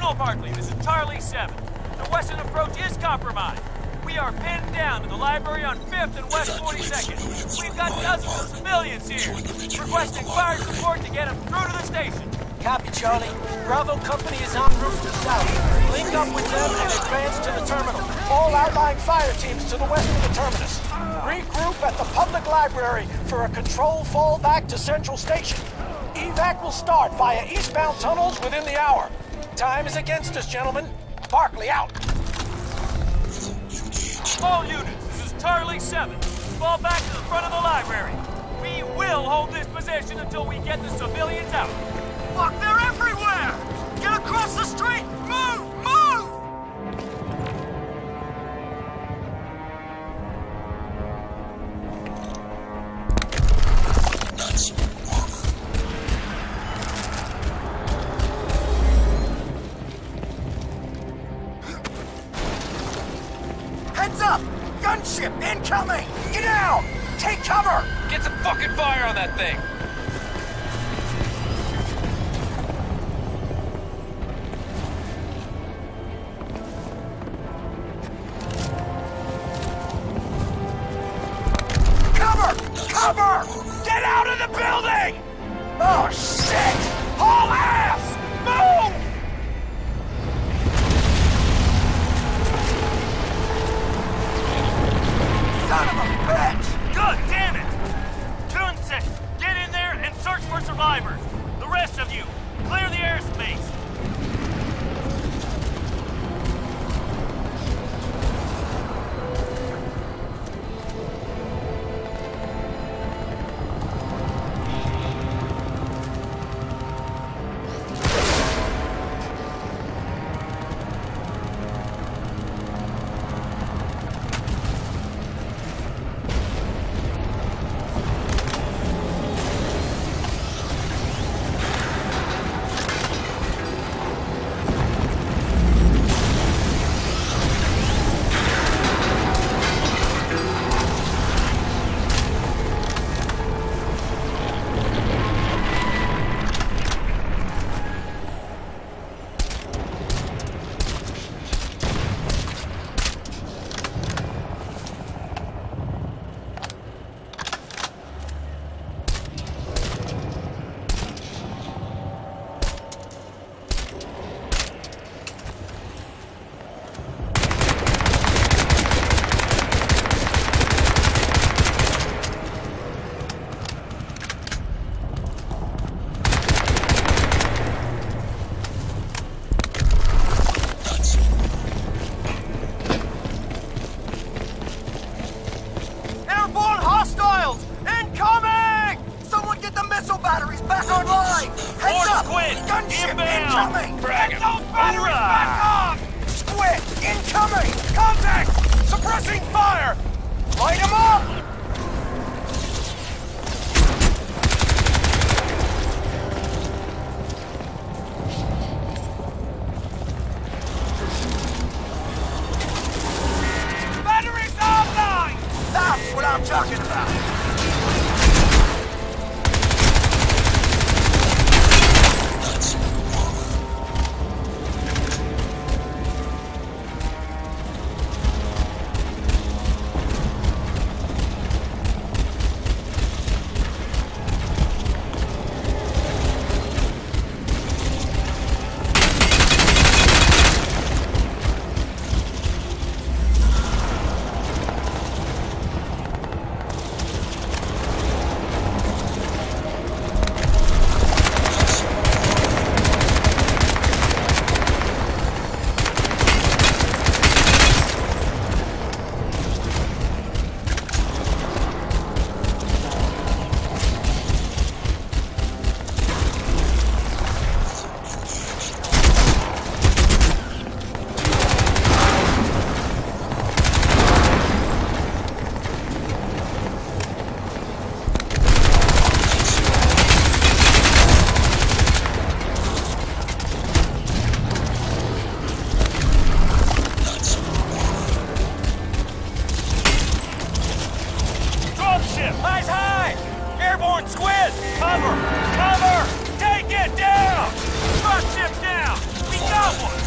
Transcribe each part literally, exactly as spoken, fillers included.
Signal Barkley, this is Charlie seven. The western approach is compromised. We are pinned down to the library on fifth and West forty-second. We've got dozens of civilians here, requesting fire support to get them through to the station. Copy, Charlie. Bravo Company is en route to south. Link up with them and advance to the terminal. All outlying fire teams to the west of the terminus. Regroup at the public library for a controlled fallback to Central Station. Evac will start via eastbound tunnels within the hour. Time is against us, gentlemen. Barkley out. All units, this is Charlie seven. Fall back to the front of the library. We will hold this position until we get the civilians out. Fuck, they're everywhere! Get across the street! Move! Move! Heads up! Gunship incoming! Get out! Take cover! Get some fucking fire on that thing! Cover! Get out of the building! Oh, shit! Haul ass! Move! Son of a bitch! Good, damn it! Tune six, get in there and search for survivors. The rest of you, clear the airspace. Cover! Cover! Take it down! Dropship down! We got got one!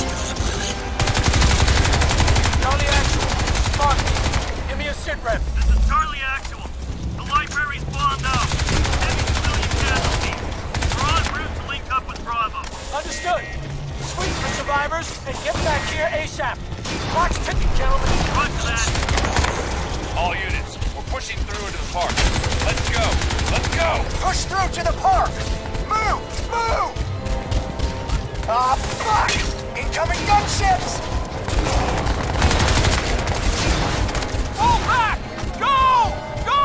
Charlie Actual, Spark, give me a sit rep. This is Charlie Actual. The library's bombed out. Heavy civilian casualties. We're en route to link up with Bravo. Understood. Sweep for survivors and get back here ASAP. Clock's ticking, gentlemen. Roger that. All units, we're pushing through into the park. Let's go! Let's go! Push through to the park! Move! Move! Ah, fuck! Incoming gunships! Pull back! Go! Go!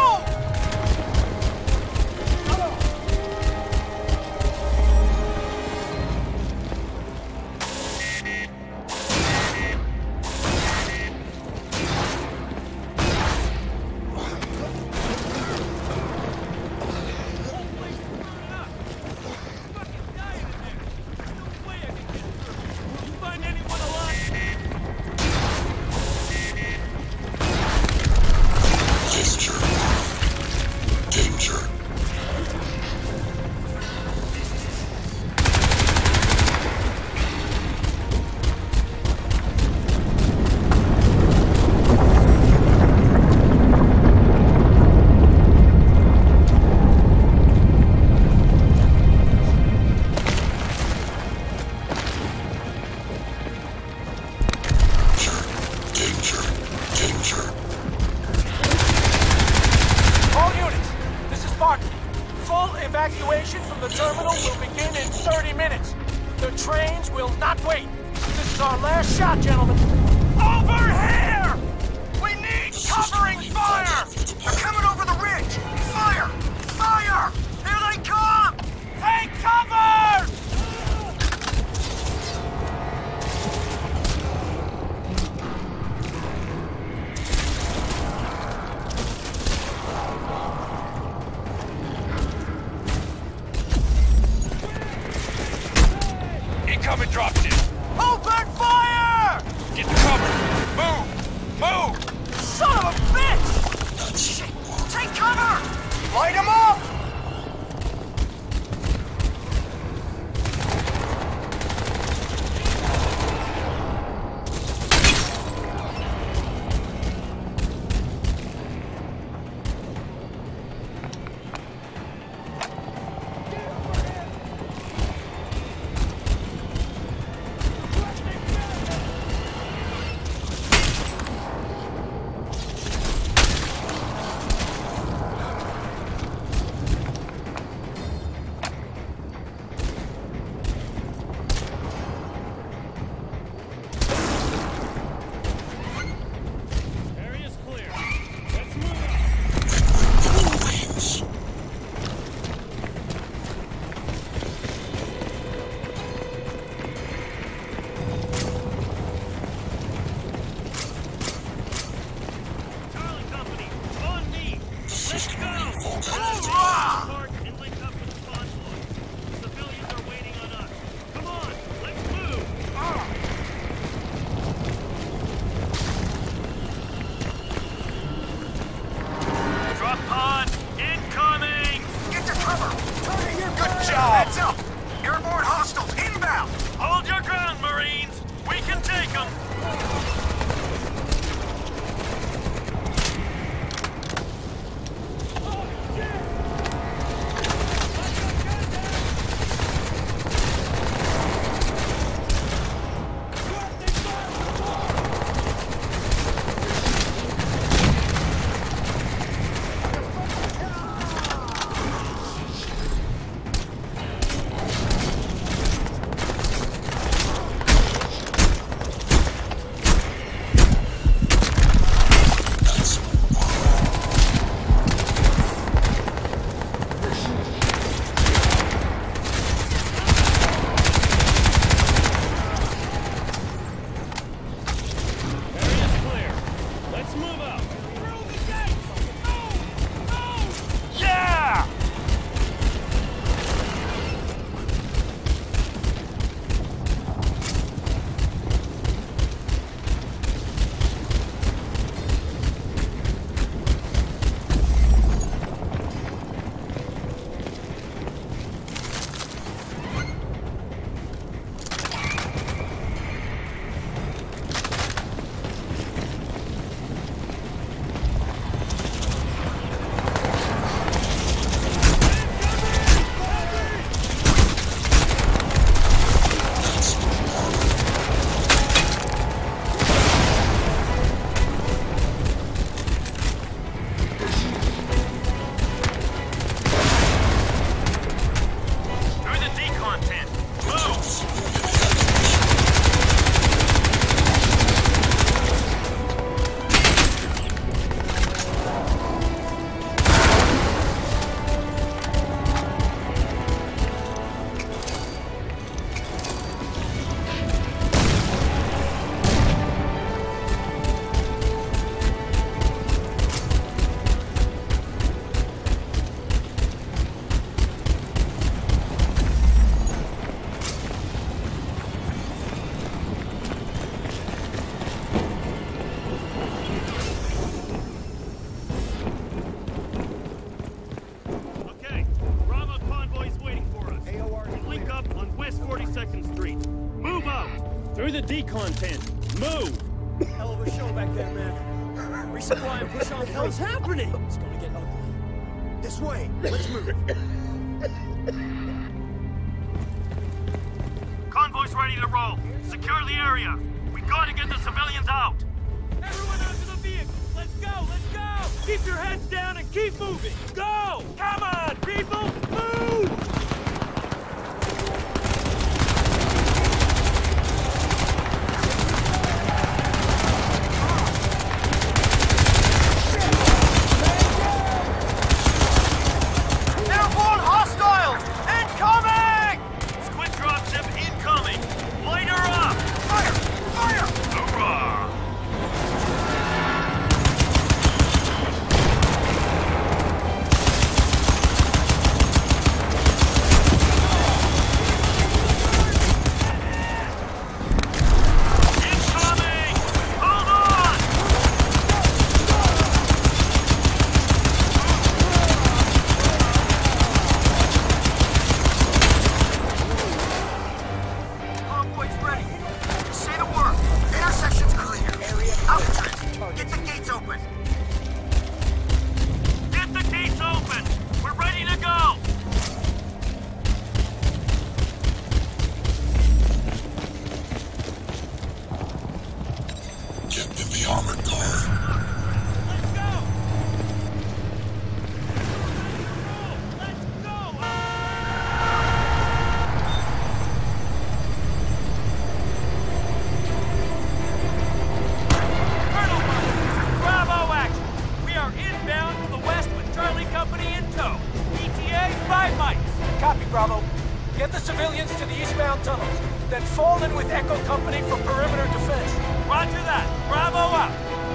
Evacuation from the terminal will begin in thirty minutes. The trains will not wait. This is our last shot, gentlemen. Over here! We need covering fire! They're coming over the ridge! Fire! Fire! Here they come! Take cover! Incoming dropship! Open fire! Get the cover! Move! Move! Son of a bitch! Shit! Take cover! Light them up! Heads up! Airborne hostiles inbound! Hold your ground, Marines! We can take them! Through the decon tent. Move! Hell of a show back there, man. Resupply and push on. What the hell's happening? It's gonna get ugly. This way. Let's move. Convoy's ready to roll. Secure the area. We gotta get the civilians out. Everyone onto the vehicle. Let's go, let's go! Keep your heads down and keep moving. Go! Come on, people! Move! Airborne hostiles! Incoming! Squid dropship incoming! Light her up! Fire! Fire! Hoorah! Incoming! Hold on! Convoy's ready. Say the word. Intersection's clear. Alcatraz, get the gates open. Get the gates open. We're ready to go. Get in the armored car. Let's go. Let's go. Colonel, Bravo action. We are inbound to the west with Charlie Company in tow. E T A five mics. Copy, Bravo. Get the civilians to the eastbound tunnels, then fall in with Echo Company for perimeter defense. Roger that. Bravo out.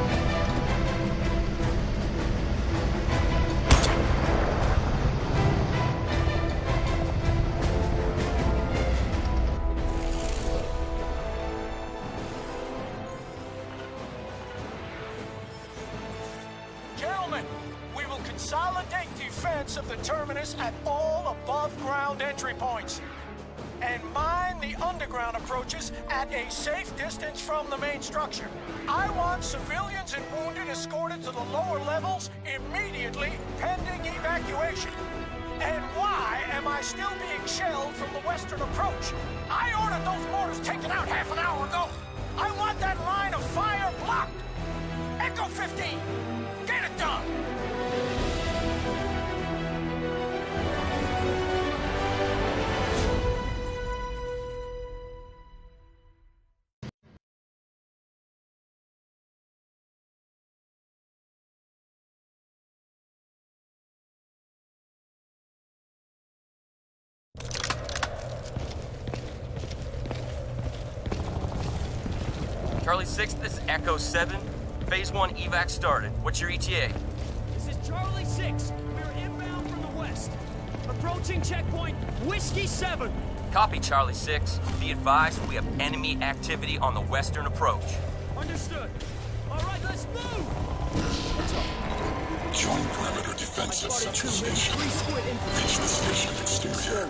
Gentlemen, we will consolidate defense of the terminus at all above-ground entry points. And mine the underground approaches at a safe distance from the main structure. I want civilians and wounded escorted to the lower levels immediately, pending evacuation. And why am I still being shelled from the western approach? I ordered those mortars taken out half an hour ago. I want that line of fire blocked. Echo fifteen, get it done! Charlie six, this is Echo seven. Phase one evac started. What's your E T A? This is Charlie six. We're inbound from the west. Approaching checkpoint Whiskey seven. Copy, Charlie six. Be advised, we have enemy activity on the western approach. Understood. All right, let's move. Join perimeter defense at Central Station. Reach the station exterior.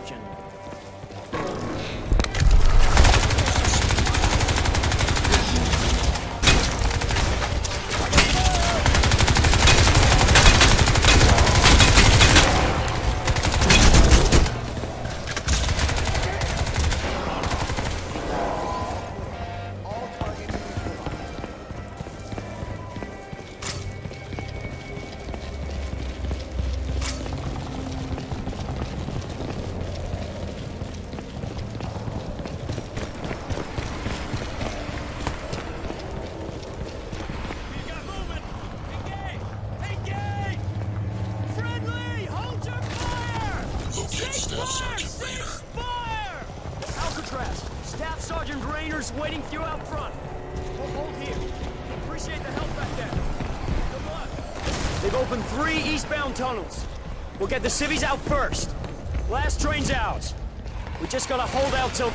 Sergeant Rayner's waiting for you out front. We'll hold here. Appreciate the help back there. Good luck. They've opened three eastbound tunnels. We'll get the civvies out first. Last train's ours. We just gotta hold out till...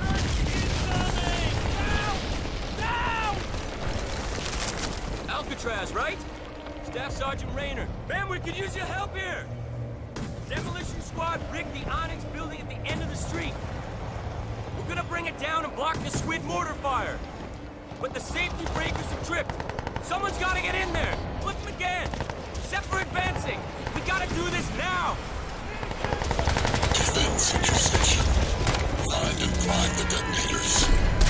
Alcatraz, right? Staff Sergeant Rayner. Man, we could use your help here. Demolition squad rigged the Onyx building at the end of the street. We're gonna bring it down and block the squid mortar fire. But the safety breakers have tripped. Someone's gotta get in there. Flip them again. Set for advancing. We gotta do this now. Defend Central Station. Find and flag the detonators.